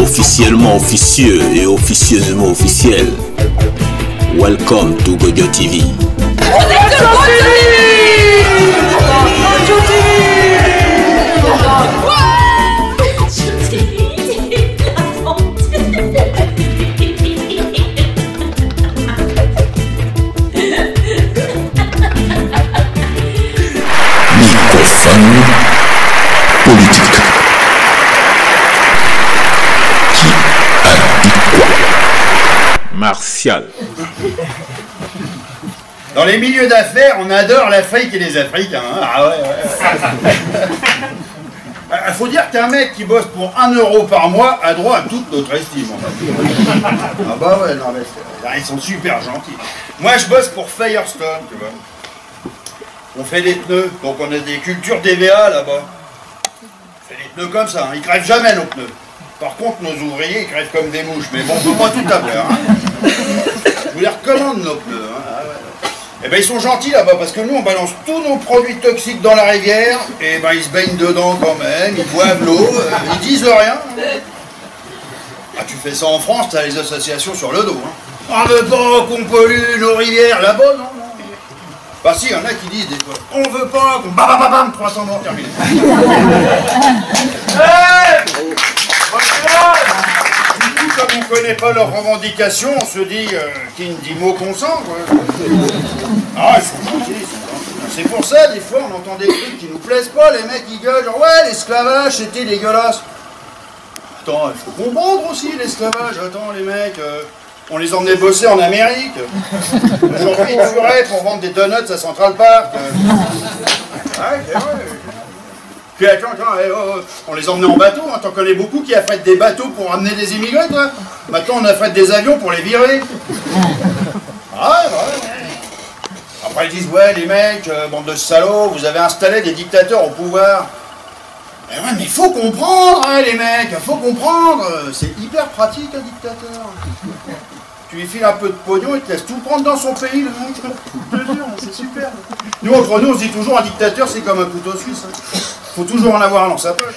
Officiellement officieux et officieusement officiel. Welcome to Gojo TV. Microphone politique. Qui a dit quoi? Martial. Dans les milieux d'affaires, on adore l'Afrique et les Africains. Hein. Ah ouais. Il faut dire qu'un mec qui bosse pour 1 euro par mois a droit à toute notre estime. Ah bah ouais, non mais ils sont super gentils. Moi je bosse pour Firestone, tu vois. On fait des pneus, donc on a des cultures d'EVA là-bas. On fait des pneus comme ça, hein. Ils crèvent jamais nos pneus. Par contre, nos ouvriers, ils crèvent comme des mouches. Mais bon, on peut pas tout avoir. Hein. Je vous les recommande, nos pneus. Hein. Ah ouais. Eh ben, ils sont gentils là-bas, parce que nous, on balance tous nos produits toxiques dans la rivière, et ben, ils se baignent dedans quand même, ils boivent l'eau, ils disent rien. Ah, tu fais ça en France, t'as les associations sur le dos. Hein. On veut pas qu'on pollue nos rivières là-bas, non. Bah si, il y en a qui disent des fois, on veut pas qu'on bam 300 morts terminé. Comme on ne connaît pas leurs revendications, on se dit qui ne dit mot consent. Ah, ils sont gentils. C'est pour ça, des fois, on entend des trucs qui nous plaisent pas, les mecs ils gueulent, genre ouais, l'esclavage c'était dégueulasse. Attends, il faut comprendre aussi l'esclavage. Attends, les mecs, on les emmenait bosser en Amérique. Aujourd'hui, ils tueraient pour vendre des donuts à Central Park. Ouais, c'est vrai. Puis attends, on les emmenait en bateau, hein. T'en connais beaucoup qui affrètent des bateaux pour amener des immigrés, toi. Maintenant, on affrète des avions pour les virer. Ouais. Après, ils disent, ouais, les mecs, bande de salauds, vous avez installé des dictateurs au pouvoir. Mais ouais, mais faut comprendre, hein, les mecs, faut comprendre. C'est hyper pratique, un dictateur. Tu lui files un peu de pognon, il te laisse tout prendre dans son pays, le mec. Je te jure, c'est super. Nous, entre nous, on se dit toujours, un dictateur, c'est comme un couteau suisse. Hein. Faut toujours en avoir un dans sa poche.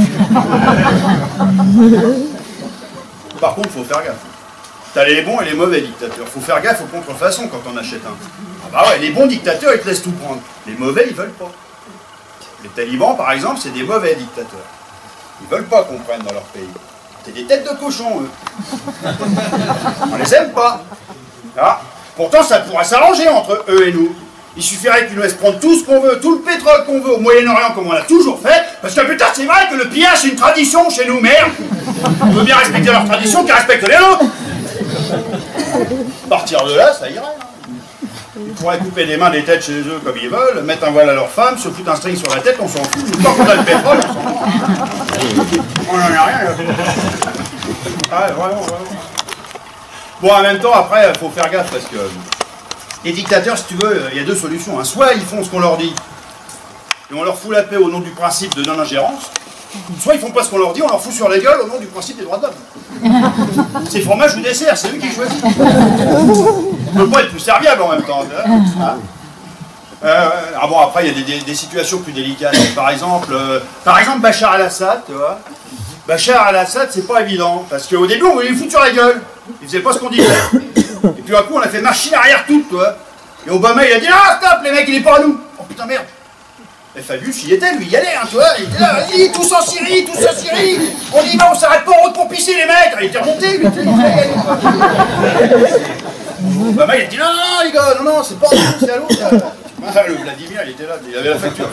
Par contre, faut faire gaffe. T'as les bons et les mauvais dictateurs. Faut faire gaffe aux contrefaçons quand on achète un. Ah bah ouais, les bons dictateurs, ils te laissent tout prendre. Les mauvais, ils veulent pas. Les talibans, par exemple, c'est des mauvais dictateurs. Ils veulent pas qu'on prenne dans leur pays. C'est des têtes de cochon, eux. On les aime pas. Ah. Pourtant, ça pourrait s'arranger entre eux et nous. Il suffirait qu'ils nous laissent prendre tout ce qu'on veut, tout le pétrole qu'on veut au Moyen-Orient comme on l'a toujours fait, parce que putain, c'est vrai que le pillage, c'est une tradition chez nous, merde. On veut bien respecter leur tradition, qu'ils respectent les nôtres. À partir de là, ça irait. Hein. Ils pourraient couper les mains des têtes chez eux comme ils veulent, mettre un voile à leur femme, se foutre un string sur la tête, on s'en fout. Tant qu'on a le pétrole, on s'en fout. On n'en a rien, là. Ah, vraiment. Bon, en même temps, après, il faut faire gaffe, parce que les dictateurs, si tu veux, il y a deux solutions. Hein. Soit ils font ce qu'on leur dit, et on leur fout la paix au nom du principe de non-ingérence, soit ils font pas ce qu'on leur dit, on leur fout sur la gueule au nom du principe des droits de l'homme. C'est fromage ou dessert, c'est eux qui choisissent. On peut pas être plus serviable en même temps. Ah bon, après, il y a des situations plus délicates. Par exemple, Bachar al-Assad, tu vois. Bachar al-Assad, c'est pas évident, parce qu'au début, on voulait lui foutre sur la gueule. Il faisait pas ce qu'on disait. Et puis, à coup, on a fait machine arrière toute, toi. Et Obama, il a dit, ah, stop, les mecs, il est pas à nous. Oh putain, merde. Et Fabius, il était, lui, il y allait, hein, tu vois. Il était là, vas-y, tous en Syrie. On y va, on s'arrête pas en route pour pisser, les mecs. Il était remonté, lui, il y allait, quoi. Obama, il a dit, non, les gars, non, c'est pas à nous, c'est à l'autre. Ah, le Vladimir, il était là, il avait la facture.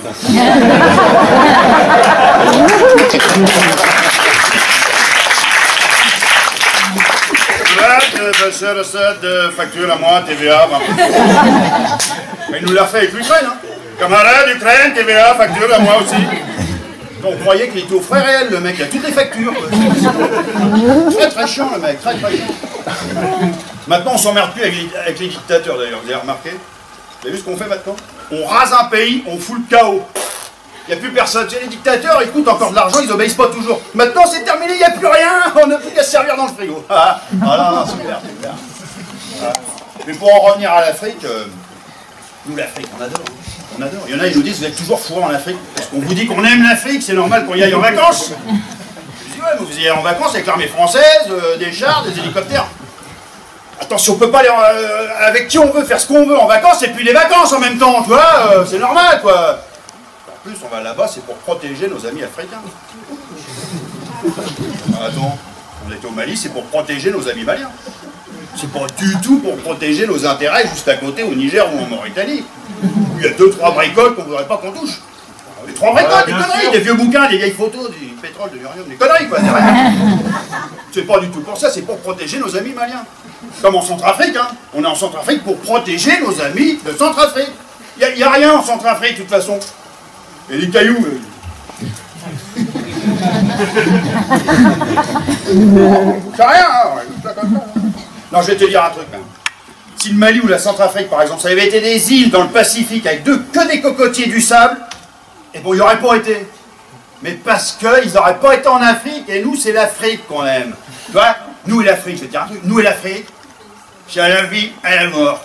Bachar al-Assad, facture à moi, TVA. Mais il nous l'a fait avec l'Ukraine, hein. Camarade Ukraine, TVA, facture à moi aussi. On croyait qu'il était au frais réel, le mec, il a toutes les factures. Très chiant, le mec, très chiant. Maintenant, on s'emmerde plus avec les dictateurs, d'ailleurs, vous avez remarqué? Vous avez vu ce qu'on fait maintenant? On rase un pays, on fout le chaos. Il n'y a plus personne. Tu sais, les dictateurs, ils coûtent encore de l'argent, ils obéissent pas toujours. Maintenant, c'est terminé, il n'y a plus rien. On n'a plus qu'à se servir dans le frigo. Ah non, super. Ah. Mais pour en revenir à l'Afrique, nous, l'Afrique, on adore. Il y en a, ils nous disent, vous êtes toujours fourrés en Afrique. Parce qu'on vous dit qu'on aime l'Afrique, c'est normal qu'on y aille en vacances. Je dis, ouais, vous y allez en vacances avec l'armée française, des chars, des hélicoptères. Attention, on peut pas aller avec qui on veut, faire ce qu'on veut en vacances, et puis les vacances en même temps, tu vois, c'est normal, quoi. En plus, on va là-bas, c'est pour protéger nos amis africains. Attends, on était au Mali, c'est pour protéger nos amis maliens. C'est pas du tout pour protéger nos intérêts juste à côté, au Niger ou en Mauritanie. Il y a 2-3 bricoles qu'on voudrait pas qu'on touche. Les 3 bricoles, des conneries, sûr. Des vieux bouquins, des vieilles photos, du pétrole, de l'uranium, des conneries, quoi, derrière. C'est pas du tout pour ça, c'est pour protéger nos amis maliens. Comme en Centrafrique, hein. On est en Centrafrique pour protéger nos amis de Centrafrique. Il n'y a rien en Centrafrique, de toute façon. Et des cailloux. C'est rien, hein. Non, je vais te dire un truc, même. Si le Mali ou la Centrafrique, par exemple, ça avait été des îles dans le Pacifique avec que des cocotiers et du sable, et bon, il n'y aurait pas été. Mais parce qu'ils n'auraient pas été en Afrique, et nous, c'est l'Afrique qu'on aime. Tu vois, nous et l'Afrique, je vais te dire un truc, nous et l'Afrique, c'est à la vie, à la mort.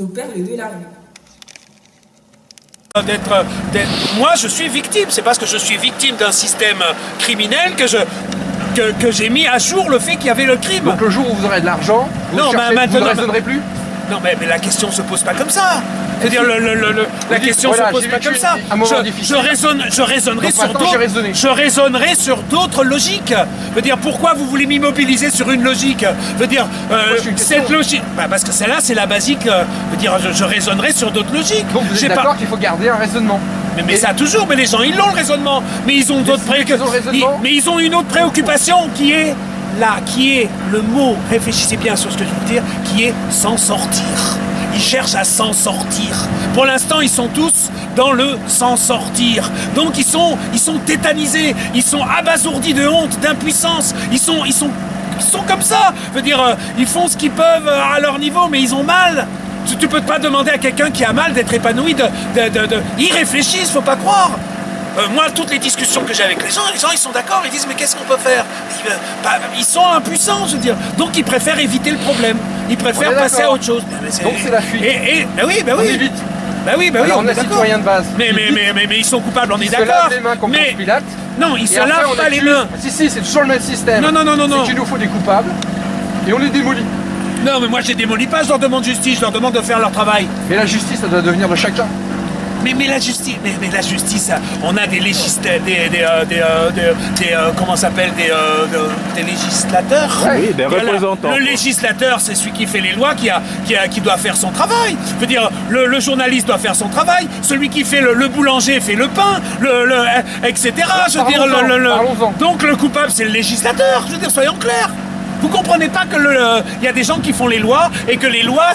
nos pères, les deux, il arrive. Moi, je suis victime. C'est parce que je suis victime d'un système criminel que j'ai mis à jour le fait qu'il y avait le crime. Donc le jour où vous aurez de l'argent, vous ne raisonnerez plus? Non, mais la question ne se pose pas comme ça. C'est-à-dire, la question ne se pose pas comme ça. Je raisonnerai sur d'autres logiques. Je veux dire, pourquoi vous voulez m'immobiliser sur une logique? Je veux dire, cette logique... Bah, parce que celle-là, c'est la basique. Je veux dire, je raisonnerai sur d'autres logiques. Donc vous êtes d'accord qu'il faut garder un raisonnement? Mais ça toujours, mais les gens, ils l'ont le raisonnement. Mais ils ont d'autres préoccupations. Mais ils ont une autre préoccupation qui est... là, qui est le mot, réfléchissez bien sur ce que je veux dire, qui est s'en sortir. Ils cherchent à s'en sortir. Pour l'instant, ils sont tous dans le s'en sortir. Donc ils sont tétanisés, ils sont abasourdis de honte, d'impuissance. Ils sont comme ça. Je veux dire, ils font ce qu'ils peuvent à leur niveau, mais ils ont mal. Tu peux pas demander à quelqu'un qui a mal d'être épanoui, Ils réfléchissent, faut pas croire. Moi, toutes les discussions que j'ai avec les gens, ils sont d'accord, ils disent mais qu'est-ce qu'on peut faire? Ils sont impuissants, je veux dire. Donc ils préfèrent éviter le problème. Ils préfèrent passer à autre chose. Donc c'est la fuite. Bah oui. On évite. Bah oui, alors, on est citoyen de base. Mais ils sont coupables, on est d'accord. Ils se lavent les mains comme Ponce Pilate. Non, ils se lavent pas les mains. Si, c'est toujours le même système. Non. C'est qu'il nous faut des coupables et on les démolit. Non, mais moi je les démolis pas, je leur demande justice, je leur demande de faire leur travail. Mais la justice, ça doit devenir de chacun. Mais la justice, on a des législateurs, comment s'appelle, des législateurs. Oui, des représentants. Le législateur, c'est celui qui fait les lois, qui doit faire son travail. Je veux dire, le journaliste doit faire son travail, celui qui fait le boulanger fait le pain, etc. Je veux dire, donc le coupable, c'est le législateur. Je veux dire, soyons clairs. Vous comprenez pas que y a des gens qui font les lois et que les lois,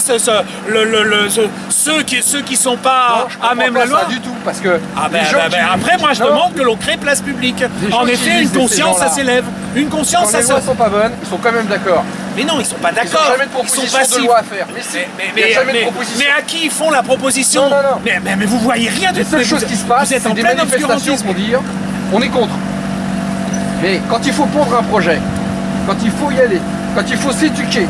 ceux qui sont pas à même la loi. Pas du tout, parce que après, moi, je demande que l'on crée place publique. En effet, une conscience, ça s'élève. Une conscience, ça s'élève. Quand les lois sont pas bonnes, ils sont quand même d'accord. Mais non, ils sont pas d'accord. Ils n'ont jamais de proposition de loi à faire. Mais à qui ils font la proposition? Non. Mais vous voyez rien de tout. Les seules choses qui se passent, c'est des manifestations pour dire on est contre. Mais quand il faut pondre un projet, quand il faut y aller, quand il faut s'éduquer,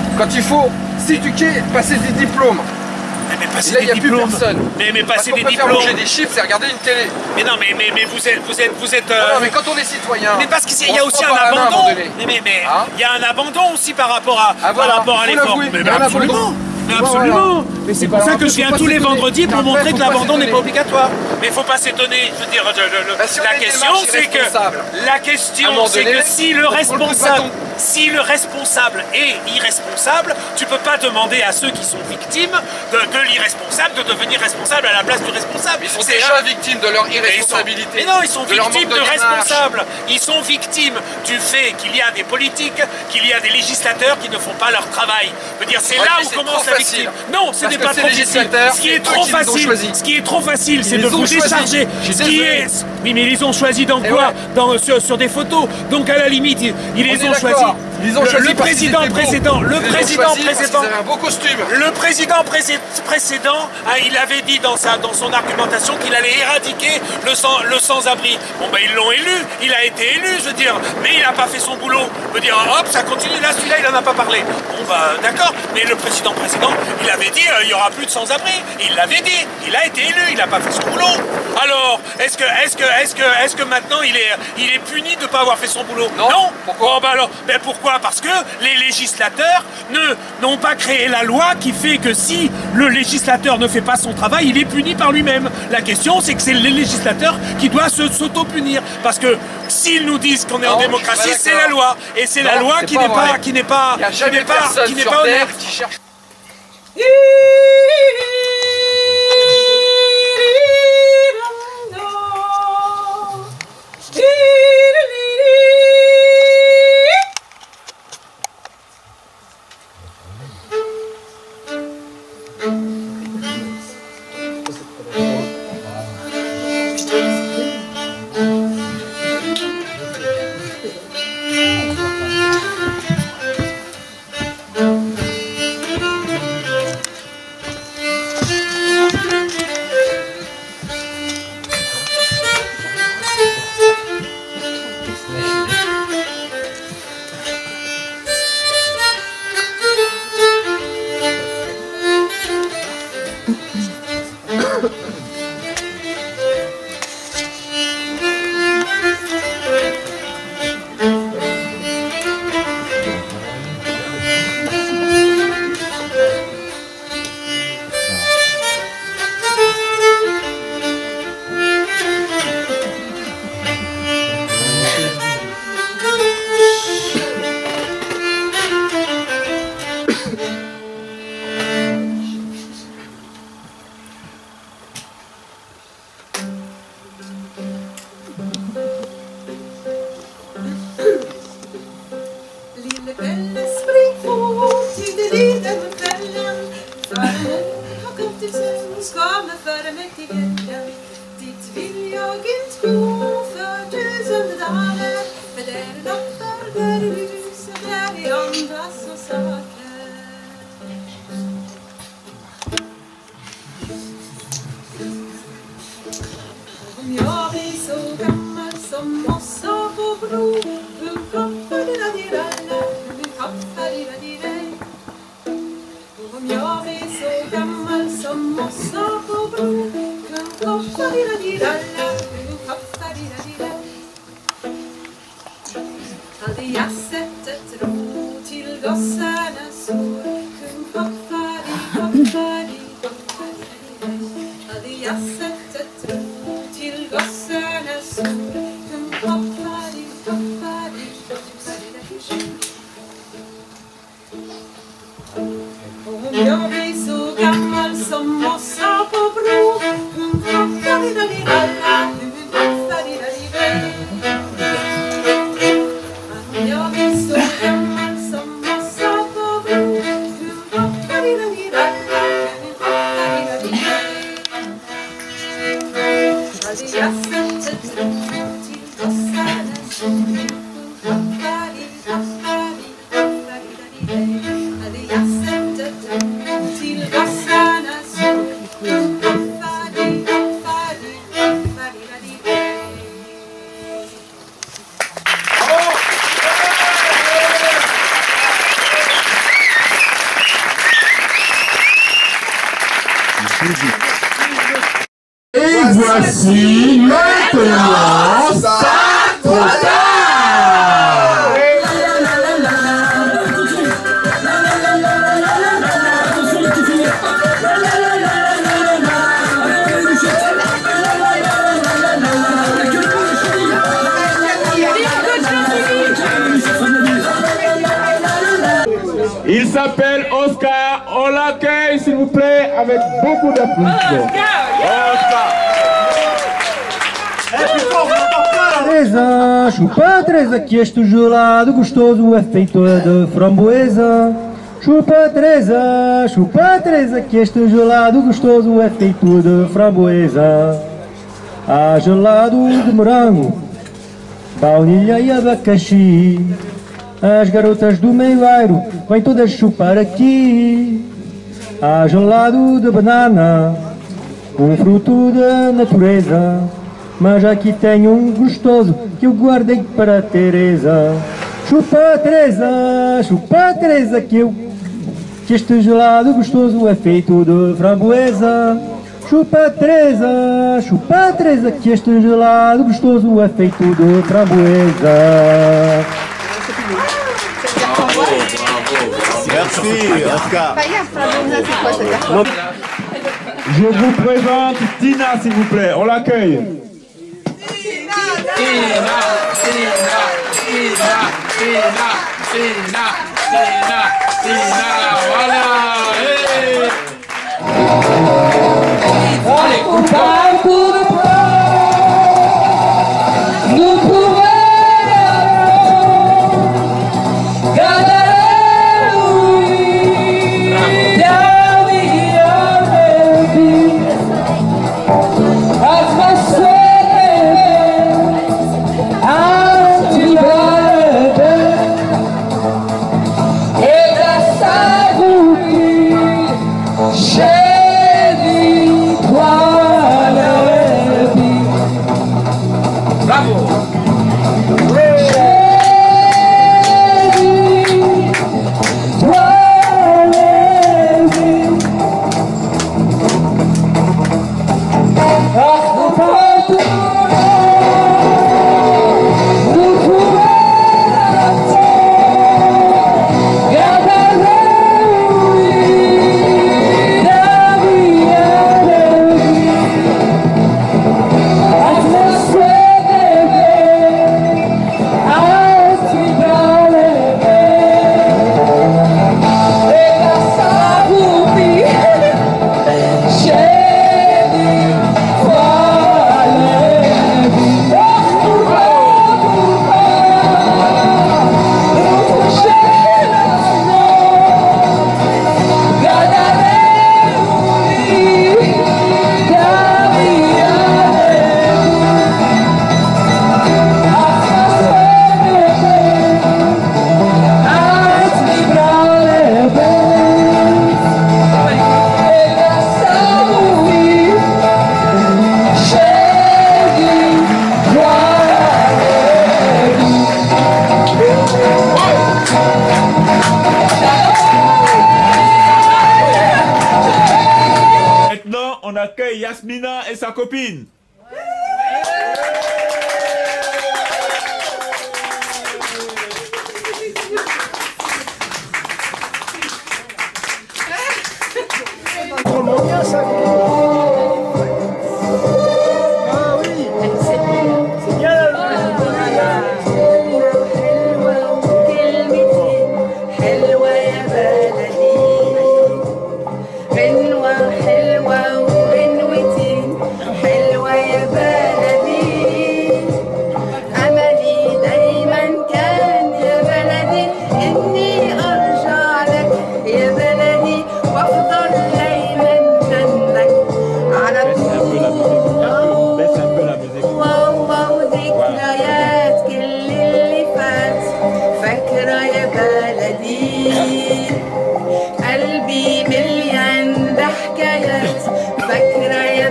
passer des diplômes. Mais passer là, des il n'y a diplômes. plus personne. Mais passer des diplômes. On peut faire manger des chips et regarder une télé. Mais non, mais vous êtes. Non, mais quand on est citoyen. Mais parce qu'il y a aussi un abandon. Mais il y a un abandon aussi par rapport à l'effort. Mais absolument. Absolument. Mais c'est pour ça que je viens tous les vendredis pour montrer que l'abandon n'est pas obligatoire. Mais il ne faut pas s'étonner. Je veux dire, la question, c'est que si le responsable est irresponsable, tu ne peux pas demander à ceux qui sont victimes de l'irresponsable de devenir responsable à la place du responsable. Ils sont déjà victimes de leur irresponsabilité. Mais non, ils sont victimes de responsables. Ils sont victimes du fait qu'il y a des politiques, qu'il y a des législateurs qui ne font pas leur travail. Je veux dire, c'est là où commence la victime. Non, ce n'est pas trop facile. Ce qui est trop facile, c'est de vous décharger. Oui, mais ils ont choisi dans quoi? Sur des photos. Donc à la limite, ils les ont choisis. Le président précédent, le président précédent, il avait dit dans son argumentation qu'il allait éradiquer le sans-abri. Bon ben ils l'ont élu, il a été élu, je veux dire, mais il n'a pas fait son boulot. Je veux dire, hop, ça continue, là celui-là il en a pas parlé. Bon bah d'accord, mais le président précédent, il avait dit il y aura plus de sans-abri. Il l'avait dit, il a été élu, il n'a pas fait son boulot. Alors, est-ce que maintenant il est puni de ne pas avoir fait son boulot? Non. Pourquoi? Pourquoi? Parce que les législateurs n'ont pas créé la loi qui fait que si le législateur ne fait pas son travail, il est puni par lui-même. La question, c'est que c'est le législateur qui doit s'auto-punir. Parce que s'ils nous disent qu'on est en démocratie, c'est la loi. Et c'est la loi qui n'est pas honnête. Et voici maintenant Sarkozy. Il s'appelle Oscar. On l'accueille, s'il vous plaît, avec beaucoup d'applaudissements. Teresa, chupa Teresa, que este gelado gostoso é feito de framboesa. Chupa Teresa, que este gelado gostoso é feito de framboesa. Há gelado de morango, baunilha e abacaxi. As garotas do meio-bairro vêm todas chupar aqui. Há gelado de banana, um fruto da natureza. Mas aqui tenho um gostoso que eu guardei para a Teresa. Chupa Teresa, que este gelado gostoso é feito de framboesa. Chupa Teresa, que este gelado gostoso é feito de framboesa. Merci, Oscar. Je vous présente Tina, s'il vous plaît. On l'accueille. Voilà. Allez, on parle pour le nous pouvons Chérie, toi maintenant, on accueille Yasmina et sa copine. Ah oui, c'est bien قلبي مليان بحكايات فاكرة يا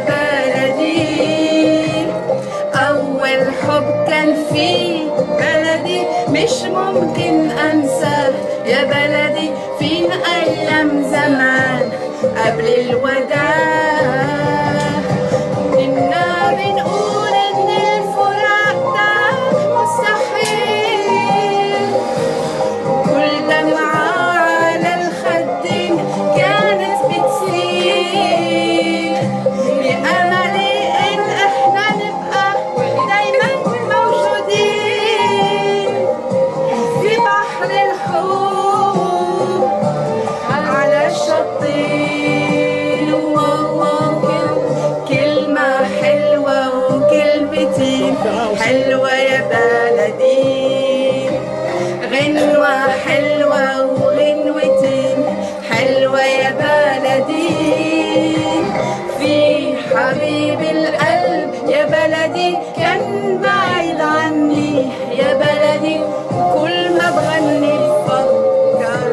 بلدي أول حب كان في بلدي مش ممكن أنساه يا بلدي فين أيام زمان قبل الوداع كنا بنقول إن الفراق ده مستحيل كل دمعة على الخدين كانت بتسيل بأملي إن إحنا نبقى دايما موجودين في بحر الحب على الشطين كلمة حلوة وكلمتين حلوة يا بلدي غنوة حلوة وغنوتين حلوة يا بلدي في حبيب القلب يا بلدي كان بعيد عني يا بلدي كل ما بغني بفكر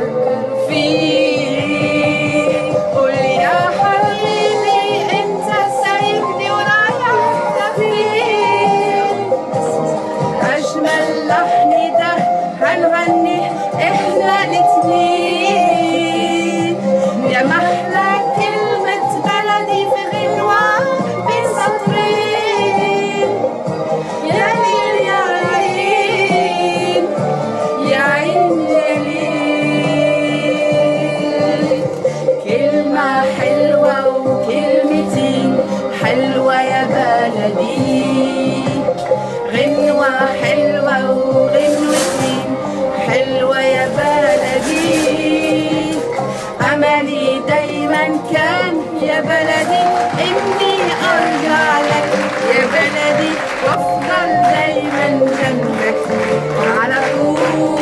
فيه قول يا حبيبي انت سايبني ورايح فين اجمل لحن ده هنغني احنا الاتنين يا محلى كلمة بلدي في غنوة بين سطرين يا ليل يا عين يا عين يا ليل كلمة حلوة وكلمتين حلوة يا بلدي غنوة حلوة وغنوتين حلوة يا بلدي أملي دايما كان يا بلدي إني أرجع لك يا بلدي وأفضل دايما جنبك على طول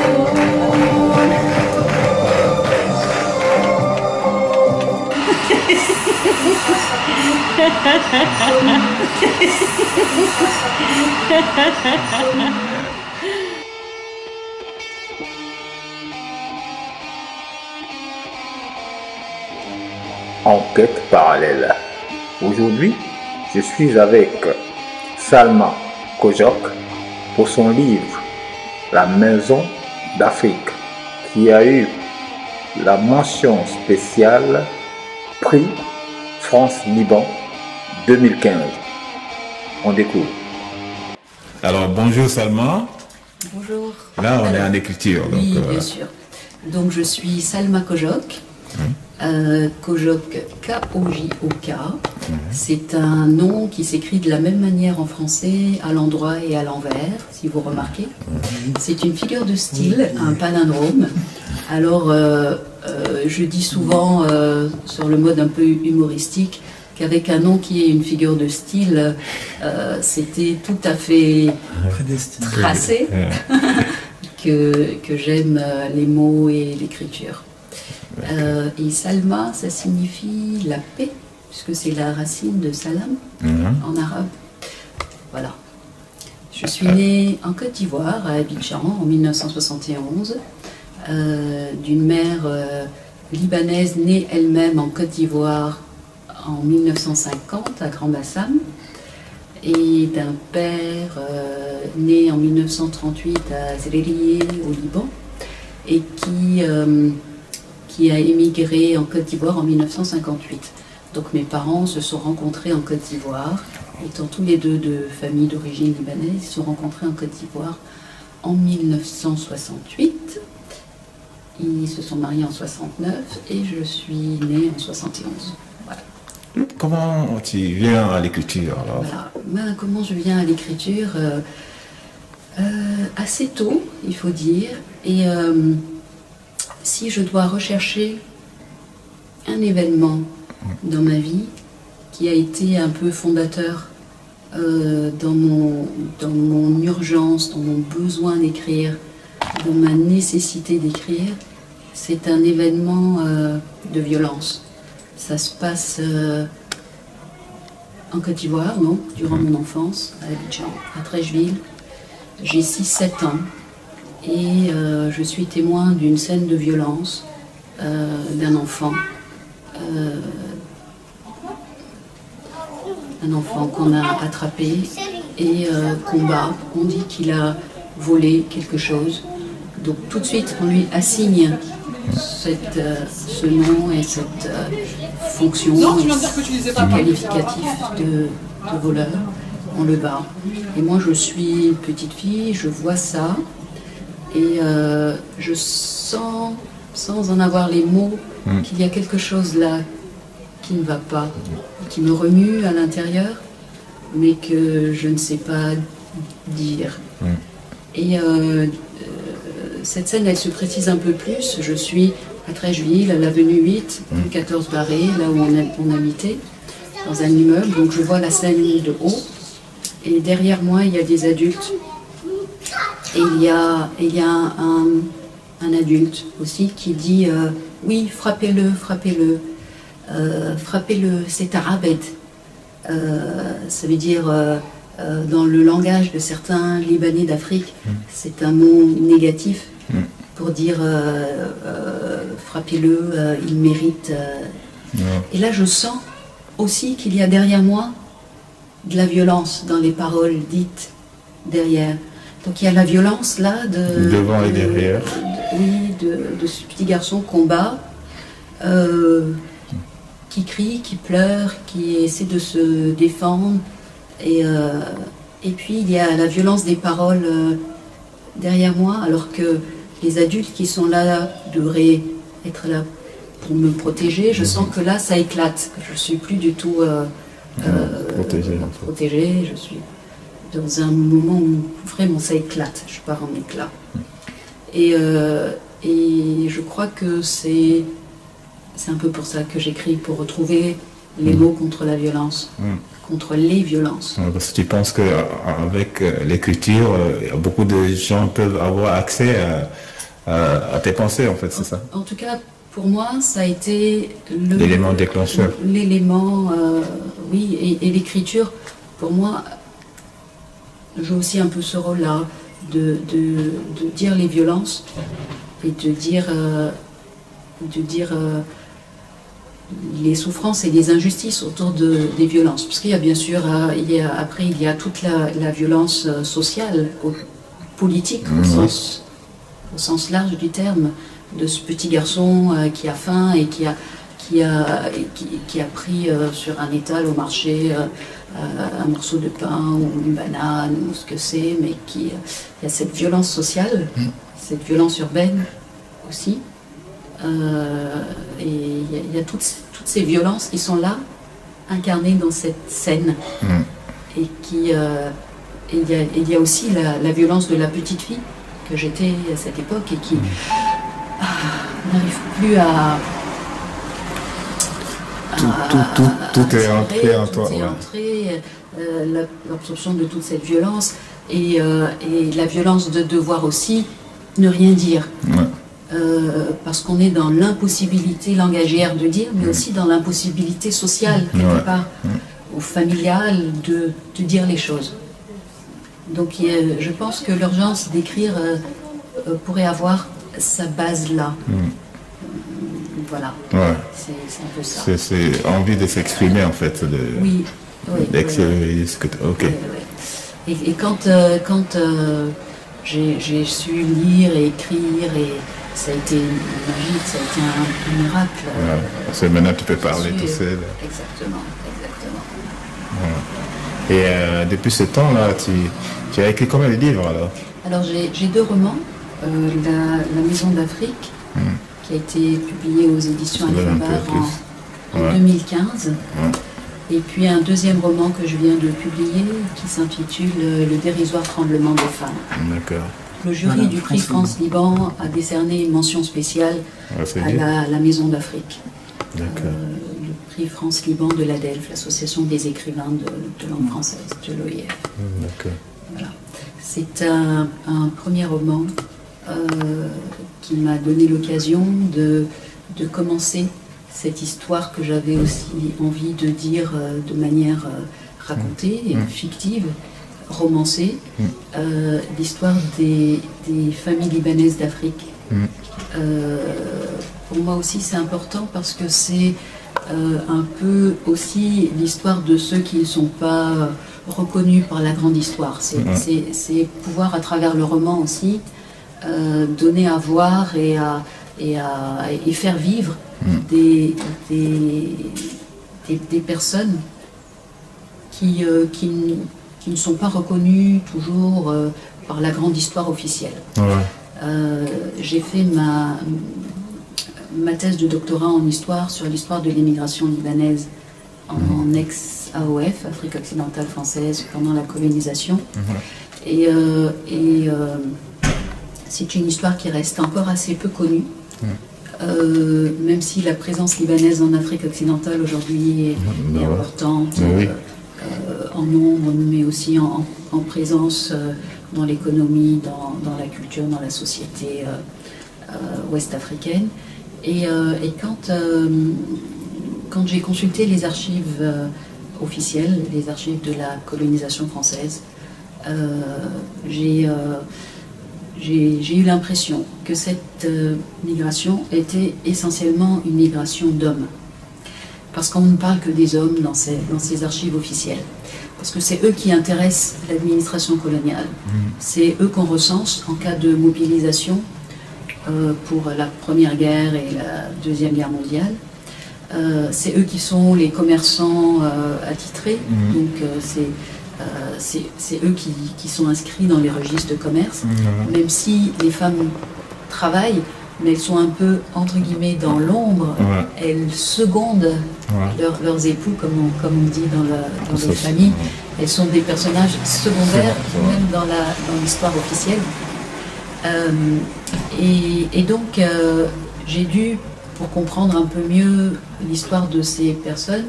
Enquête parallèle. Aujourd'hui, je suis avec Salma Kojok pour son livre La Maison d'Afrique, qui a eu la mention spéciale Prix France-Liban 2015. On découvre. Alors, bonjour Salma. Bonjour. Là, on est en écriture. Donc, oui, bien sûr. Donc, je suis Salma Kojok. Kojok, K-O-J-O-K. C'est un nom qui s'écrit de la même manière en français, à l'endroit et à l'envers, si vous remarquez. C'est une figure de style, un palindrome. Alors, je dis souvent, sur le mode un peu humoristique, qu'avec un nom qui est une figure de style, c'était tout à fait tracé, que j'aime les mots et l'écriture. Et Salma, ça signifie la paix, puisque c'est la racine de salam en arabe. Voilà. Je suis née en Côte d'Ivoire, à Abidjan, en 1971, d'une mère libanaise née elle-même en Côte d'Ivoire en 1950 à Grand-Bassam, et d'un père né en 1938 à Zrérié au Liban, et qui a émigré en Côte d'Ivoire en 1958. Donc mes parents se sont rencontrés en Côte d'Ivoire, étant tous les deux de famille d'origine libanaise, ils se sont rencontrés en Côte d'Ivoire en 1968. Ils se sont mariés en 69 et je suis née en 71. Voilà. Comment tu viens à l'écriture alors? Voilà. Ben, comment je viens à l'écriture? Assez tôt, il faut dire. Et si je dois rechercher un événement dans ma vie qui a été un peu fondateur dans mon urgence, dans mon besoin d'écrire, dans ma nécessité d'écrire, c'est un événement de violence. Ça se passe en Côte d'Ivoire, donc, durant mon enfance, à Abidjan, à Trècheville. J'ai 6-7 ans et je suis témoin d'une scène de violence d'un enfant. Un enfant qu'on a attrapé et qu'on bat. On dit qu'il a volé quelque chose. Donc tout de suite, on lui assigne ce nom et cette fonction, ce qualificatif de voleur. On le bat. Et moi, je suis une petite fille, je vois ça et je sens, sans en avoir les mots, qu'il y a quelque chose là qui ne va pas, qui me remue à l'intérieur, mais que je ne sais pas dire. Et cette scène, elle se précise un peu plus. Je suis à Trècheville, à l'avenue 8, rue 14 Barré, là où on habitait, dans un immeuble. Donc je vois la scène de haut. Et derrière moi, il y a des adultes. Et il y a un adulte aussi qui dit oui, frappez-le, frappez-le. Frappez-le, c'est arabed. Ça veut dire, dans le langage de certains Libanais d'Afrique, c'est un mot négatif pour dire frappez-le, il mérite. Et là, je sens aussi qu'il y a derrière moi de la violence dans les paroles dites derrière. Donc il y a la violence là devant et derrière. Oui, de ce petit garçon qu'on bat. Qui crie, qui pleure, qui essaie de se défendre. Et puis il y a la violence des paroles derrière moi, alors que les adultes qui sont là devraient être là pour me protéger. Je sens que là, ça éclate, que je ne suis plus du tout protégée. Je suis dans un moment où vraiment ça éclate, je pars en éclat. Et je crois que c'est un peu pour ça que j'écris, pour retrouver les mots contre la violence, contre les violences. Parce que tu penses qu'avec l'écriture, beaucoup de gens peuvent avoir accès à tes pensées, en fait, c'est ça? En tout cas, pour moi, ça a été l'élément déclencheur. L'élément, oui, et l'écriture, pour moi, joue aussi un peu ce rôle-là, de dire les violences et de dire les souffrances et les injustices autour des violences. Parce qu'il y a bien sûr, après il y a toute la violence sociale, politique, au sens large du terme, de ce petit garçon qui a faim et qui a pris sur un étal au marché un morceau de pain ou une banane ou ce que c'est, mais il y a cette violence sociale, cette violence urbaine aussi. Et il y a toutes ces violences qui sont là, incarnées dans cette scène. Et il y a aussi la violence de la petite fille que j'étais à cette époque et qui n'arrive plus à... Tout est entré en toi. Tout est entré, l'absorption de toute cette violence et la violence de devoir aussi ne rien dire. Parce qu'on est dans l'impossibilité langagière de dire, mais aussi dans l'impossibilité sociale, quelque part, ou familiale, de dire les choses. Donc je pense que l'urgence d'écrire pourrait avoir sa base là. Voilà, c'est un peu ça. C'est envie de s'exprimer en fait. Oui. Ok. Et quand j'ai su lire et écrire et ça a été magique, ça a été un miracle. Ouais. Parce que maintenant tu peux parler tout seul. Exactement, exactement. Ouais. Et depuis ce temps-là, tu as écrit combien de livres alors? Alors j'ai 2 romans, La Maison d'Afrique, qui a été publié aux éditions Alphabet en 2015. Et puis un deuxième roman que je viens de publier qui s'intitule Le dérisoire tremblement des femmes. D'accord. Le jury du prix France-Liban a décerné une mention spéciale à la Maison d'Afrique. D'accord. Le prix France-Liban de l'ADELF, l'Association des écrivains de langue française, de l'OIF. D'accord. Voilà. C'est un premier roman qui m'a donné l'occasion de commencer cette histoire que j'avais aussi envie de dire de manière racontée, fictive, romancée, l'histoire des familles libanaises d'Afrique. Pour moi aussi c'est important parce que c'est un peu aussi l'histoire de ceux qui ne sont pas reconnus par la grande histoire. C'est pouvoir à travers le roman aussi donner à voir et faire vivre des personnes qui ne sont pas reconnues toujours par la grande histoire officielle. J'ai fait ma thèse de doctorat en histoire sur l'histoire de l'immigration libanaise en ex-AOF, Afrique occidentale française, pendant la colonisation. Et c'est une histoire qui reste encore assez peu connue. Même si la présence libanaise en Afrique occidentale aujourd'hui est importante, en nombre, mais aussi en présence dans l'économie, dans la culture, dans la société ouest-africaine. Et quand j'ai consulté les archives officielles, les archives de la colonisation française, j'ai eu l'impression que cette migration était essentiellement une migration d'hommes. Parce qu'on ne parle que des hommes dans ces archives officielles. Parce que c'est eux qui intéressent l'administration coloniale. C'est eux qu'on recense en cas de mobilisation pour la Première Guerre et la Deuxième Guerre mondiale. C'est eux qui sont les commerçants attitrés. Donc c'est eux qui sont inscrits dans les registres de commerce, même si les femmes travaillent, mais elles sont un peu, entre guillemets, dans l'ombre. Elles secondent leurs époux, comme on dit dans les familles. Elles sont des personnages secondaires, même dans l'histoire officielle. Et donc, j'ai dû, pour comprendre un peu mieux l'histoire de ces personnes,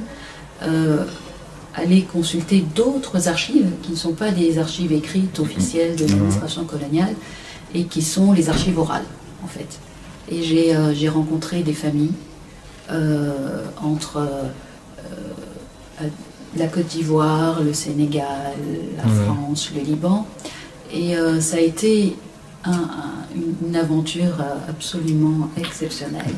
aller consulter d'autres archives qui ne sont pas des archives écrites officielles de l'administration coloniale et qui sont les archives orales en fait. Et j'ai rencontré des familles entre la Côte d'Ivoire, le Sénégal, la France, le Liban, et ça a été une aventure absolument exceptionnelle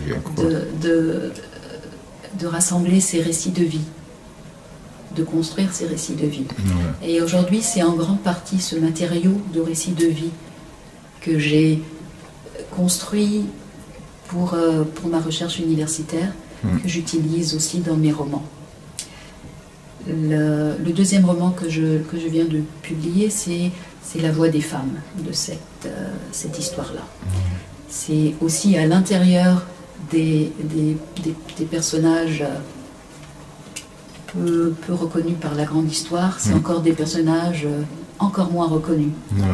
de rassembler ces récits de vie, de construire ces récits de vie. Et aujourd'hui, c'est en grande partie ce matériau de récits de vie que j'ai construit pour ma recherche universitaire, que j'utilise aussi dans mes romans. Le deuxième roman que je viens de publier, c'est La voix des femmes, de cette histoire-là. C'est aussi à l'intérieur des personnages peu reconnus par la grande histoire, c'est encore des personnages encore moins reconnus,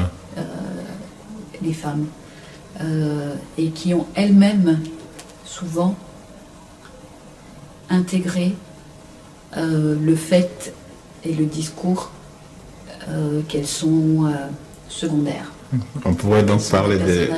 les femmes, et qui ont elles-mêmes souvent intégré le fait et le discours qu'elles sont secondaires. On pourrait donc parler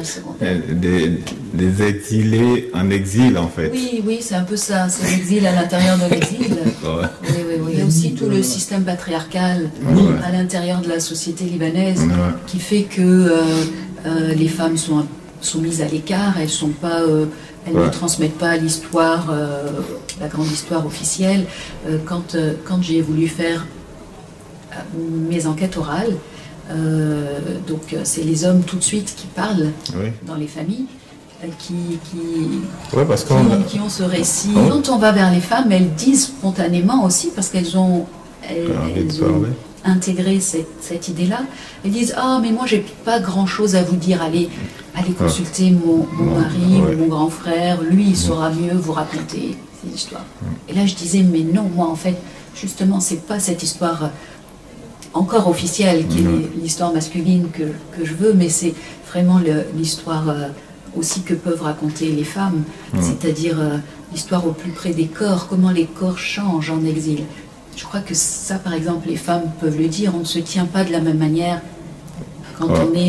des exilés en exil, en fait. Oui, c'est un peu ça. C'est l'exil à l'intérieur de l'exil. Oui. Il y a aussi tout le système patriarcal à l'intérieur de la société libanaise qui fait que les femmes sont mises à l'écart. Elles sont pas, elles ne transmettent pas l'histoire, la grande histoire officielle. Quand j'ai voulu faire mes enquêtes orales, donc c'est les hommes tout de suite qui parlent dans les familles, Ouais, parce qui ont ce récit. Dont on va vers les femmes, elles disent spontanément aussi, parce qu'elles ont intégré cette idée-là. Elles disent « Ah, mais moi, j'ai pas grand-chose à vous dire. Allez consulter mon mari ou mon grand frère. Lui, il saura mieux vous raconter ces histoires. » Et là, je disais « Mais non, moi, en fait, justement, c'est pas cette histoire encore officielle qui est l'histoire masculine que je veux, mais c'est vraiment l'histoire aussi que peuvent raconter les femmes, c'est-à-dire l'histoire au plus près des corps, comment les corps changent en exil. Je crois que ça, par exemple, les femmes peuvent le dire, on ne se tient pas de la même manière quand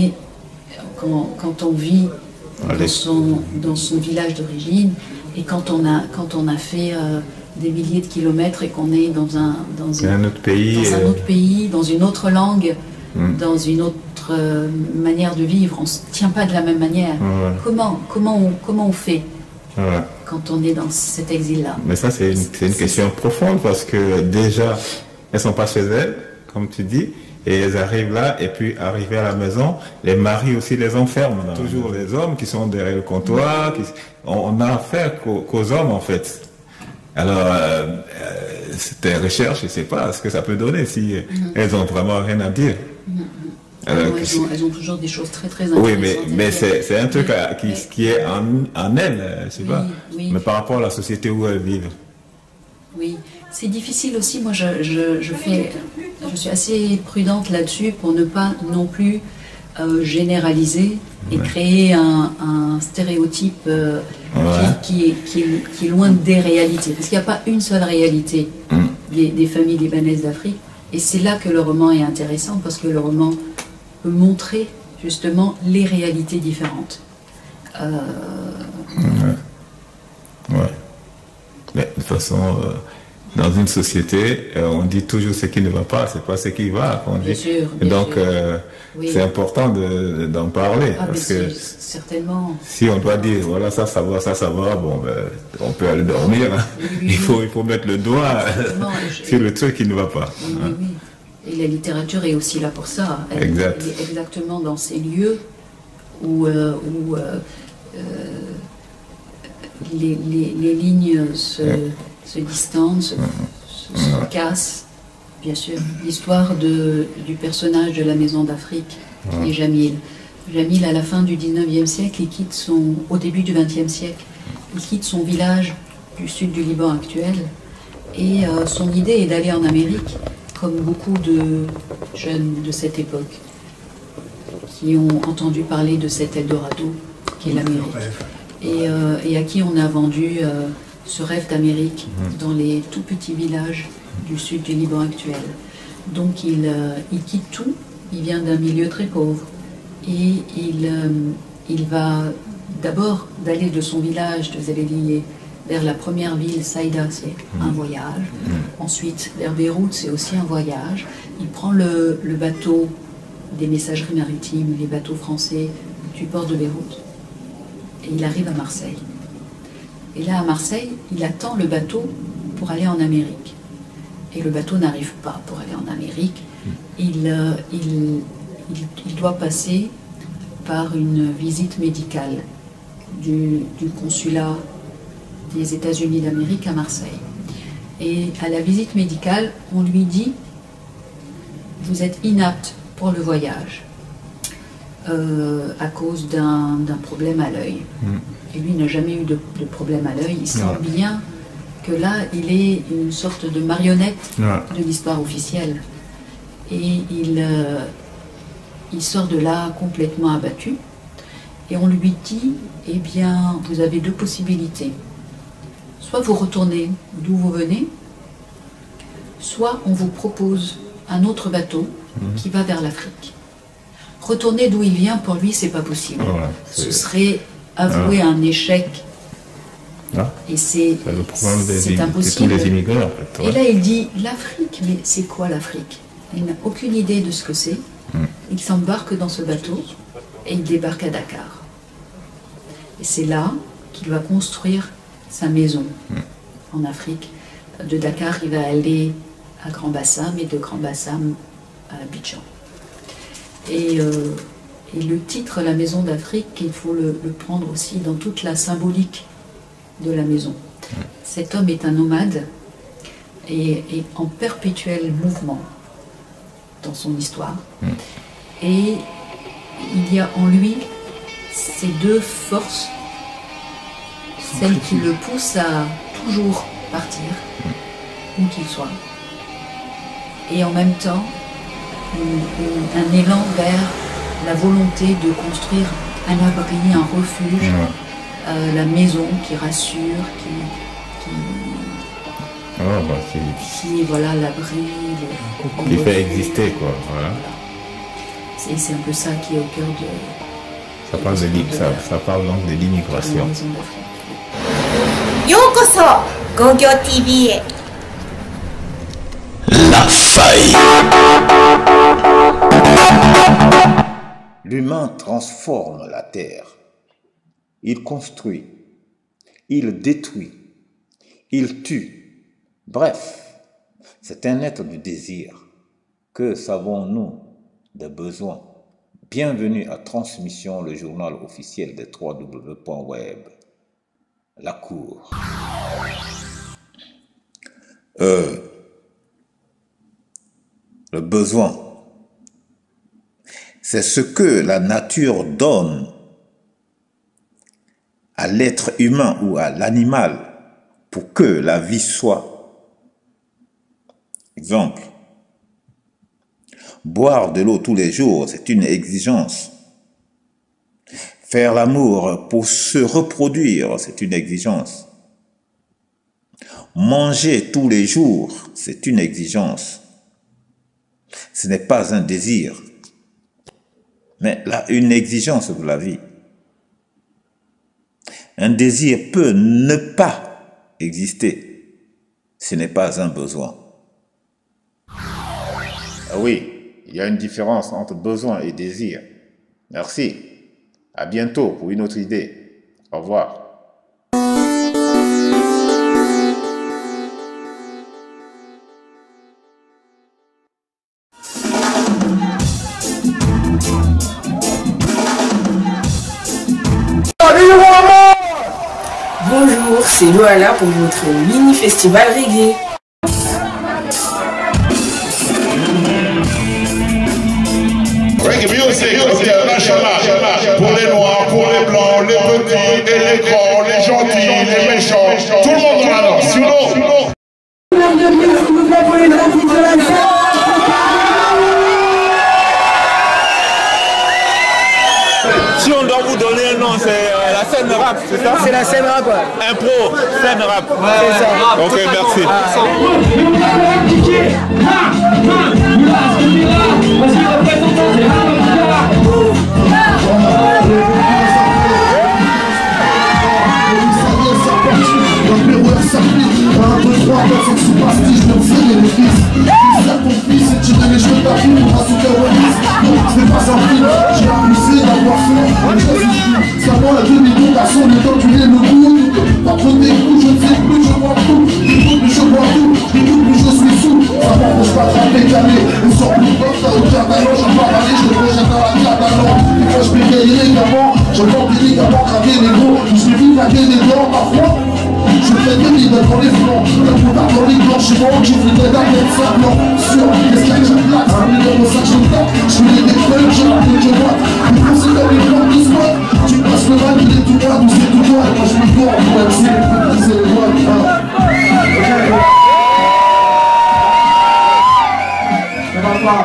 on vit dans son village d'origine et quand on a fait des milliers de kilomètres et qu'on est dans un autre pays, dans une autre langue, dans une autre manière de vivre. On ne se tient pas de la même manière. Comment on fait quand on est dans cet exil-là? Mais ça, c'est une question profonde parce que déjà, elles ne sont pas chez elles, comme tu dis, et elles arrivent là, et puis arrivées à la maison, les maris aussi les enferment. Toujours les hommes qui sont derrière le comptoir, on a affaire qu'aux hommes en fait. Alors, c'était recherche, je ne sais pas ce que ça peut donner si elles n'ont vraiment rien à dire. Alors, elles ont toujours des choses très très intéressantes. Oui, mais c'est un truc qui est en elles, je sais pas. Mais par rapport à la société où elles vivent. Oui, c'est difficile aussi. Moi, je suis assez prudente là-dessus pour ne pas non plus généraliser et créer un stéréotype qui est loin des réalités. Parce qu'il n'y a pas une seule réalité des familles libanaises d'Afrique. Et c'est là que le roman est intéressant, parce que le roman peut montrer justement les réalités différentes. Mais de toute façon, dans une société, on dit toujours ce qui ne va pas, c'est pas ce qui va qu'on dit. Et donc, c'est important d'en parler. Parce que certainement. Si on doit dire, voilà, ça va, bon, on peut aller dormir. Hein. Il faut mettre le doigt sur le truc qui ne va pas. Oui. Et la littérature est aussi là pour ça. Elle est exactement dans ces lieux où les lignes se distendent, se cassent. Bien sûr, l'histoire du personnage de la Maison d'Afrique, qui est Jamil. Jamil, à la fin du 19e siècle, au début du 20e siècle, il quitte son village du sud du Liban actuel, et son idée est d'aller en Amérique, comme beaucoup de jeunes de cette époque, qui ont entendu parler de cet Eldorado, qui est l'Amérique, et à qui on a vendu ce rêve d'Amérique dans les tout petits villages du sud du Liban actuel. Donc il quitte tout, il vient d'un milieu très pauvre, et il va d'abord d'aller de son village de Zéléliyé vers la première ville, Saïda, c'est un voyage. Ensuite, vers Beyrouth, c'est aussi un voyage. Il prend le bateau des messageries maritimes, les bateaux français du port de Beyrouth, et il arrive à Marseille. Et là, à Marseille, il attend le bateau pour aller en Amérique. Et le bateau n'arrive pas pour aller en Amérique. Il doit passer par une visite médicale du consulat des États-Unis d'Amérique à Marseille. Et à la visite médicale, on lui dit « Vous êtes inapte pour le voyage à cause d'un problème à l'œil. » Et lui n'a jamais eu de problème à l'œil. Il sent bien que là, il est une sorte de marionnette de l'histoire officielle. Et il sort de là complètement abattu. Et on lui dit, eh bien, vous avez deux possibilités. Soit vous retournez d'où vous venez, soit on vous propose un autre bateau qui va vers l'Afrique. Retourner d'où il vient, pour lui, c'est pas possible. Ce serait avouer un échec. Et c'est impossible. De tous les immigrés, en fait. Et là, il dit, l'Afrique, mais c'est quoi l'Afrique? Il n'a aucune idée de ce que c'est. Il s'embarque dans ce bateau et il débarque à Dakar. Et c'est là qu'il va construire sa maison en Afrique. De Dakar, il va aller à Grand Bassam, et de Grand Bassam à Abidjan. Et Et le titre, la Maison d'Afrique, il faut le prendre aussi dans toute la symbolique de la maison. Cet homme est un nomade et en perpétuel mouvement dans son histoire. Et il y a en lui ces deux forces, celle qui le pousse à toujours partir, où qu'il soit, et en même temps un élan vers la volonté de construire un abri, un refuge, la maison qui rassure, qui voilà, l'abri, qui fait exister, quoi. Voilà. C'est un peu ça qui est au cœur de... Ça parle donc de l'immigration. Yokoso, Gogyo TV. La faille. L'humain transforme la terre. Il construit, il détruit, il tue. Bref, c'est un être du désir. Que savons-nous des besoins? Bienvenue à Transmission, le journal officiel des www.web. La cour. Le besoin, c'est ce que la nature donne à l'être humain ou à l'animal pour que la vie soit. Exemple, boire de l'eau tous les jours, c'est une exigence. Faire l'amour pour se reproduire, c'est une exigence. Manger tous les jours, c'est une exigence. Ce n'est pas un désir, mais là, une exigence de la vie. Un désir peut ne pas exister. Ce n'est pas un besoin. Ah oui, il y a une différence entre besoin et désir. Merci. À bientôt pour une autre idée. Au revoir. Bonjour, c'est Loala pour votre mini-festival reggae. Reggae music, pour les noirs, pour les blancs, les petits et les grands, les gentils, les méchants, tout le monde dans la danse, sinon. Si on doit vous donner un nom, c'est la scène rap, c'est ça? C'est la scène rap, ouais. Impro, scène rap. C'est ça. Ok, merci. Je fais des livres dans les flancs, la plupart dans les blanchiments, je fais des dames de semblant. Sur l'escalier, je place, un million de sacs, je me tape, je mets des feuilles, je rappelle, je vois. Les conseils dans les plans de squat, tu passes le mal, il est tout droit, d'où c'est tout droit, et moi je me dois, pour MC, c'est les doigts, ça va pas.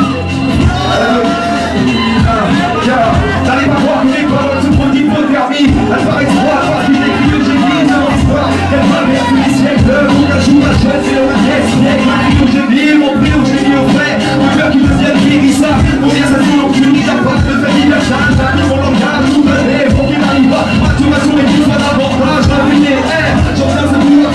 T'arrives à voir que les paroles se font d'hypothermie. Elles paraissent froides parce qu'il écrit que j'ai dit dans l'histoire. Elles traversent tous les siècles, mon cachou, ma chaîne, c'est le maquette. Ma vie que j'ai dit, mon prix que j'ai mis au frais. Mon cœur qui devient guérissable. Combien ça tourne en cul, t'as pas de famille, la charge, t'as mis mon langage, tout venait, pour qu'il n'arrive pas. Masturbation et tout, soit davantage, la vie est air. J'en viens, c'est tout.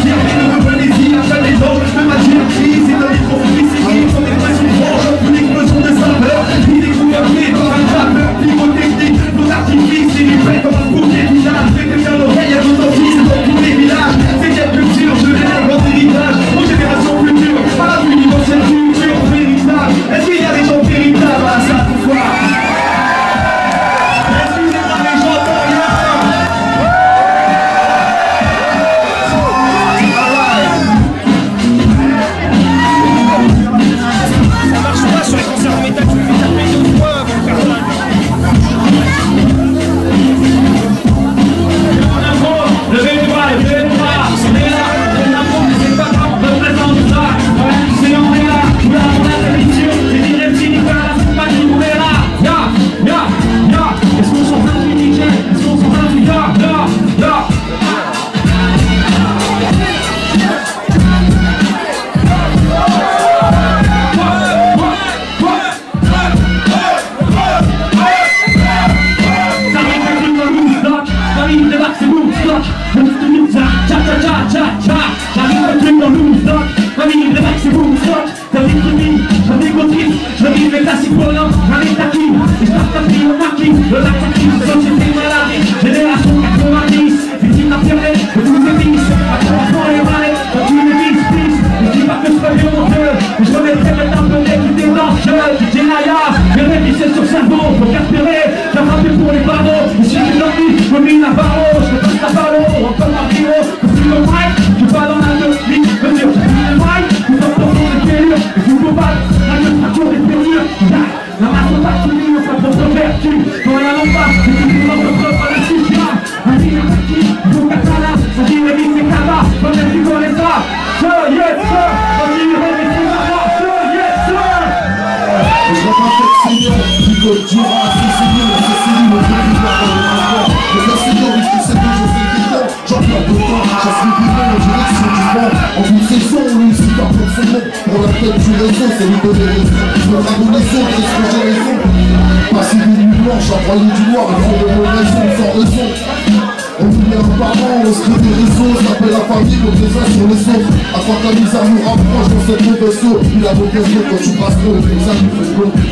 Je remettrai peut-être un peu d'équité dans le jeu. DJ Naya, j'ai révisé sur cerveau, faut qu'aspirer. J'ai frappé pour les barreaux, je suis l'ennui, je me mine à barreau, je me passe la barreau, encore ma bio. Je suis le mic, je suis pas dans la demi, je me dire, je suis le mic, je suis dans les fêlures, je suis global, la gueule parcours des fêlures. La masse pas soumise à sa propre vertu. Quand il y a longtemps, c'est toujours notre propre à la suite. Un film qui, vous katana, ça dit le vice et kaba, comme elle dit qu'on est ça. Sir, yes sir, on dit le vice et kaba, sir, yes sir. Je reprends cette seigneur, Hugo Dura, c'est Seigneur, le territoire dans le rapport. Le gars Seigneur, il fait 7 jours, c'est quelqu'un, j'en perds de temps, chasse le bidon, en direction du vent. En toute saison, on réussit par contre son nom. Pour la tête du réseau, c'est lui donner raison. Je me raconte les autres, est-ce que j'ai raison? Passer des nuits blanches, à broyer du noir, il faut de bonnes raisons, sans raison. On oublie un parent, on se crée des réseaux, on s'appelle la famille, donc les uns sur les autres. Afin que la misère nous rapproche dans cette mauvaise eau. Il a mauvaise eau quand tu passes l'eau, les uns nous font l'eau.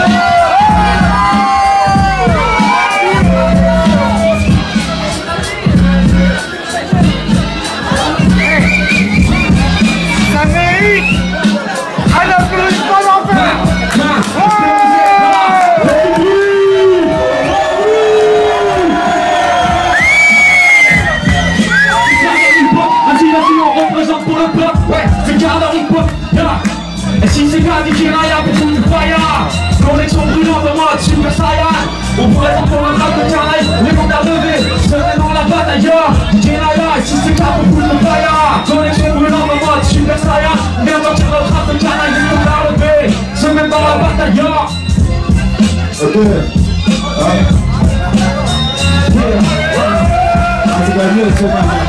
Connexion brûlante de moi, Super Saiyan. On pourrait encore un rap de carnaï, légendaire de V, sereinement la bataille. DJ Naya, et si c'est clair, on fout le fire. Connexion brûlante de moi, Super Saiyan. Viens sortir notre rap de carnaï, légendaire de V, c'est même dans la bataille. Ok. C'est la vie, c'est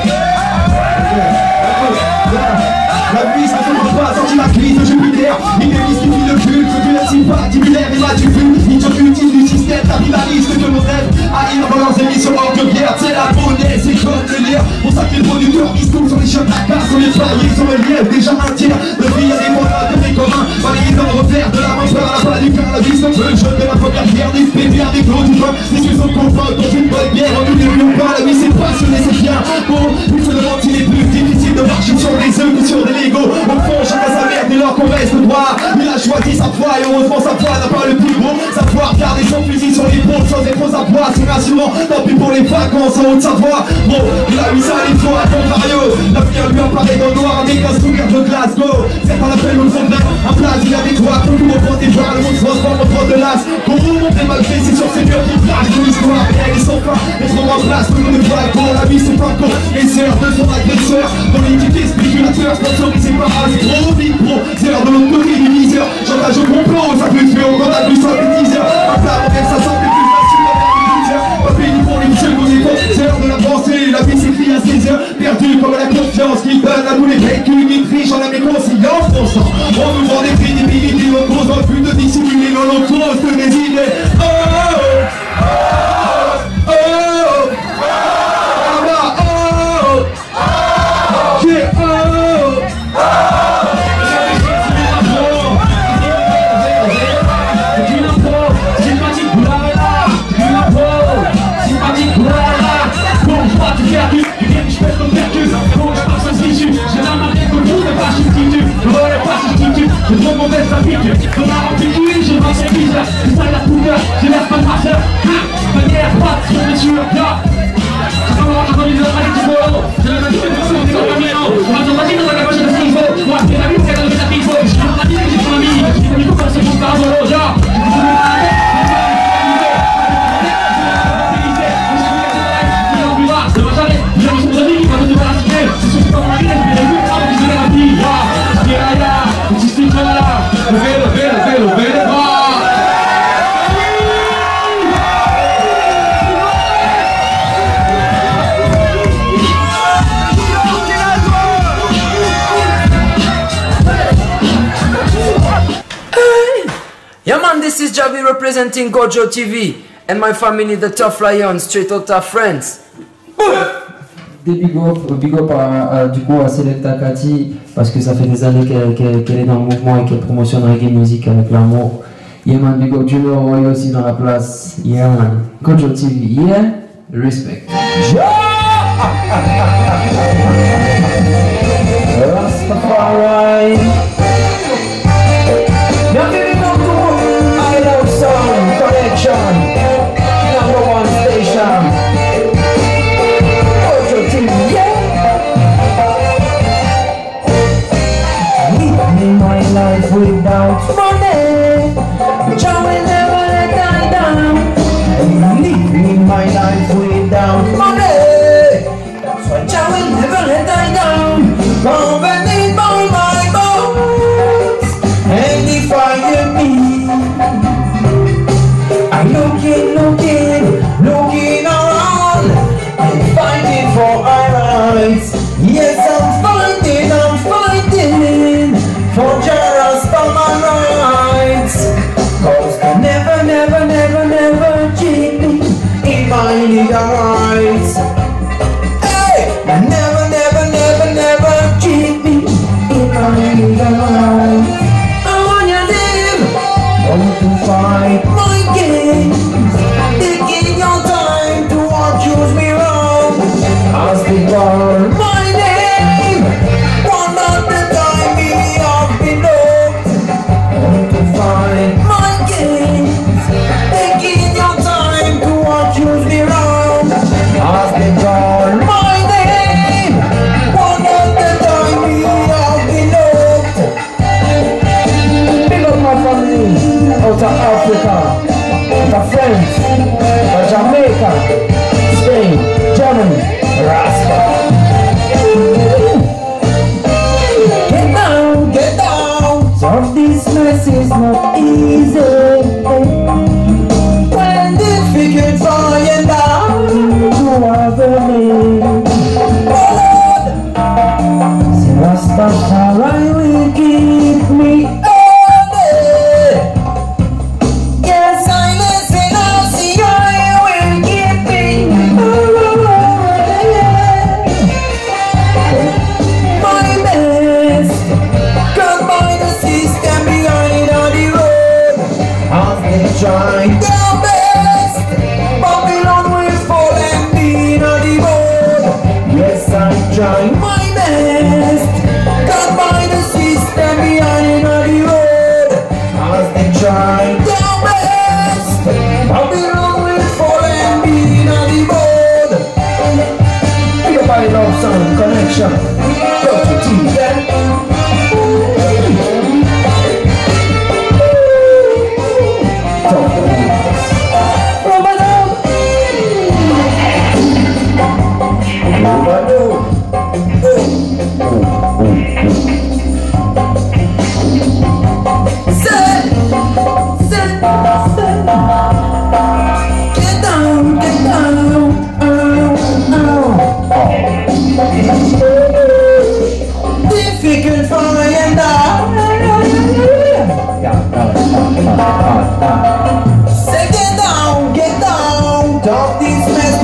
la vie, ça ne peut pas sortir la crise de Jupiter. Il est mystifie le culte, tu la sympathie, et là tu fumes. Il te utile du système capitaliste de nos rêves. Arrive dans leurs émissions hors de guerre, c'est la monnaie, c'est comme le lire. Pour ça que les producteurs qui se tournent sur les chiottes à casse, sur les paliers, sur le lièvre, déjà un tiers. Le prix a des moyens de mes communs, balayés dans le revers de la main par la balle du cœur, la vie se peut. Le jeu de la première guerre, des pépières, des clos du pain, des yeux au combat, dans une bonne guerre, on nous développe pas. La vie c'est passionné, c'est bien. Bon, il se demande s'il est plus difficile de marcher sur des œufs que sur des Lego. Au fond, chacun sa mère dès lors qu'on reste droit. Il a choisi sa foi et heureusement sa foi n'a pas le plus beau. Savoir garder son fusil sur l'épaule sans être aux abois, c'est rassurant. Tant pis pour les vacances en Haute-Savoie. Bon, il a mis ça les fois à contrario. L'avenir lui apparaît dans le noir avec un sourire de Glasgow. Certains l'appellent le fondement, un place, il a des toits. Tout au fond des voies, le monde se transforme en trop de las. Pour vous montrer mal fait, c'est sur ces murs qui flashent de l'histoire. Et ils sont pas, mais trop en place, tout le monde est pas con. La vie c'est pas con, les sœurs de son agresseur. Politique et spéculateur, sponsorisé par un gros big pro. C'est l'heure de l'autre côté du viseur. Chantage au complot, ça peut tuer au grand abus sans bêtiseur. Un plat moderne, ça semble plus facile à faire du viseur. Pas payé pour les jeux qu'on est. C'est l'heure de la pensée, la vie s'écrit à 16 heures. Perdu comme la confiance qui donne à tous les véhicules qui trichent en âme et conscience. Bon sang, on nous vend des crédibilités, on pose dans le but de dissimuler l'holocauste des idées. Oh oh oh oh oh ah bah oh oh yeah oh j'ai trop mauvaise habitude, je m'en remplis une, je m'en fais bizarre. C'est ça la couleur, je laisse pas de masseur. Manière, patte, sur les yeux, là. C'est comme j'ai entendu de la maladie du bolo. J'ai la maladie de la maladie, on m'a demandé dans la gauche de ce qu'il faut. Moi, c'est la vie, c'est la vie, c'est la vie, j'ai la vie, j'ai ton ami. J'ai mis tout comme c'est mon parabolo, là. Yeah man, this is Javi representing Gojo TV and my family, the Tough Lions, Straight Outta Friends. Des big up du coup à Selecta Kati parce que ça fait des années qu'elle est dans le mouvement et qu'elle promotionne reggae music avec l'amour. Yeah man, big up Junior Roy aussi dans la place. Yeah man, Gojo TV, yeah, respect. Rastafari. without money. Jah will never let I down. And living my life without money. That's why Jah will never let I down. Covenant by my bones. And if I am me, I'm looking around and fighting for our rights. Yes, I'm fighting for just for my rights. Cause they never cheat me in my legal rights. Hey, they never cheat me in my legal rights. I wanna live, want to fight my games, taking your time to accuse me wrong. As they call my name, one at a time we have been locked. Want to fight my games, taking your time to accuse me wrong. As they call my name, one at a time we have been locked. Big up my family out of Africa, out of France, out of Jamaica, Spain, Germany, Rasta. Get down, some of this mess is not easy. When they figured flying down to our name, see Rastafari will keep me early. Yes, I listen, I see I will keep me my best. Cut by the system behind on the road. As they try their best, Babylon will fall and be on the board. Yes, I try my best. Cut by the system behind on the road. As they try their best, Babylon will fall and be on the board. Everybody loves some connection. Go to TV. Difficult for me and say get down, talk this mess.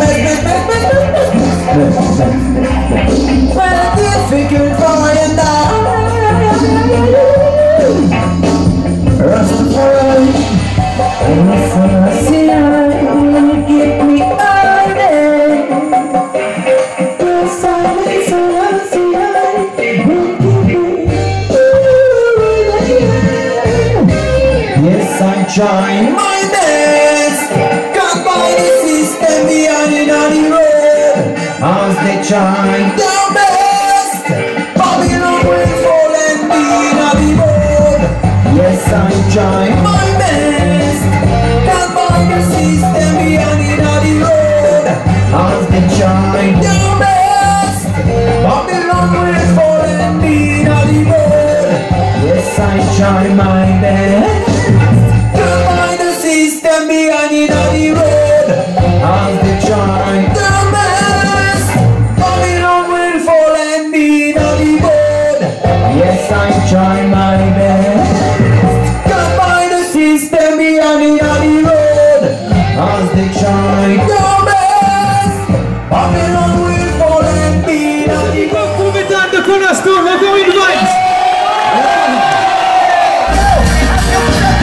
Well, difficult for me and Rastafari, will get me out there. Yes, I try my best. Got by the system behind it on the road. As they try their best, Babylon will fall and be on the road. Yes, I try my best. Got by the system behind it on the road. As they try their best, Babylon will fall and be on the road. Yes, I try my best. System behind it on the road. As they try their best, Babylon will fall and be on the board. Yes, I try my best. Got by the system behind it on the road. As they try their best, Babylon will fall and be on the board. Pouvez de Colaston, encore une vague.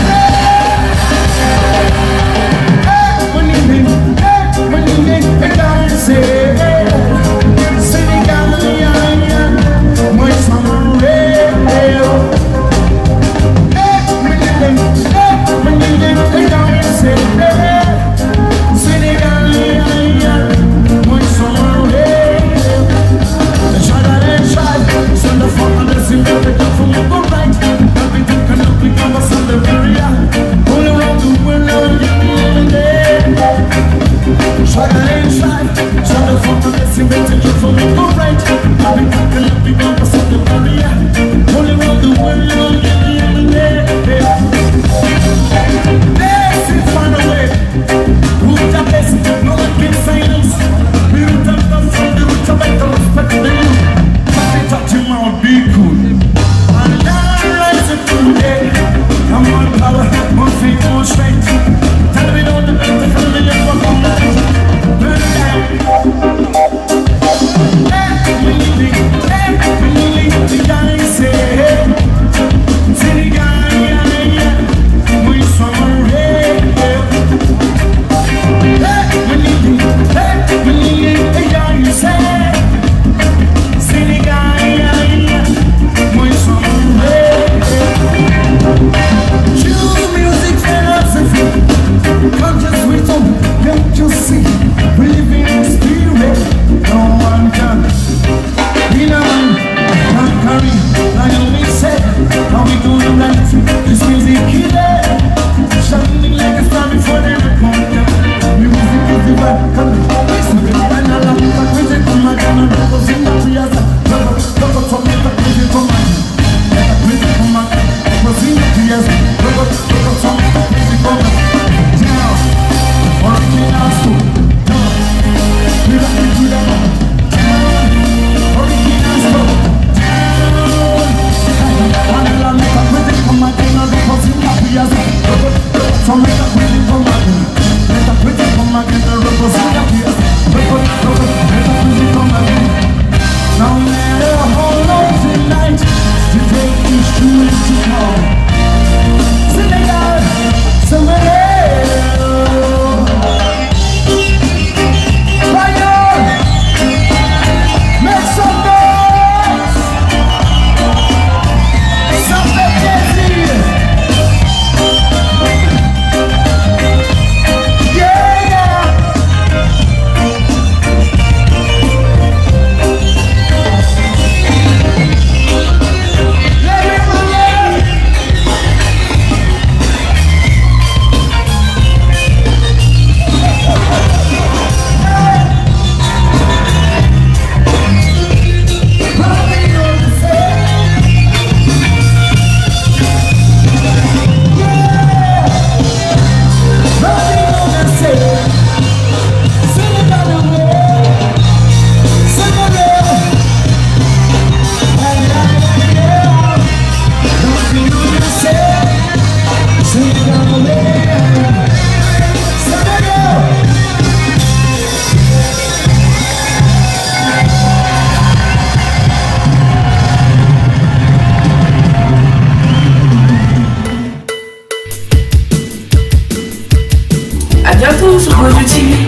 À bientôt sur Gojo TV.